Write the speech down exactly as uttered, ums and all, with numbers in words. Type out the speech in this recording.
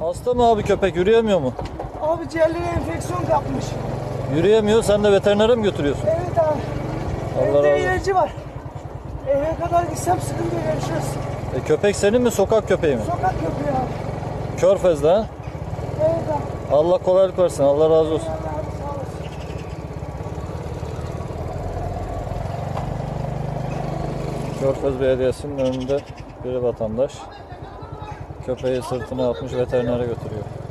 Hasta mı abi köpek, yürüyemiyor mu? Abi ciğerleri enfeksiyon kapmış. Yürüyemiyor, sen de veterinere mi götürüyorsun? Evet abi. Allah Evde razı ilacı var. Eve kadar gitsem sıkıntı görüşürüz. E, köpek senin mi, sokak köpeği mi? Sokak köpeği abi. Körfez'de ha? Evet abi. Allah kolaylık versin, Allah razı olsun. Allah abi sağ olasın. Körfez Belediyesi'nin önünde bir vatandaş köpeği sırtına atmış, veterinere götürüyor.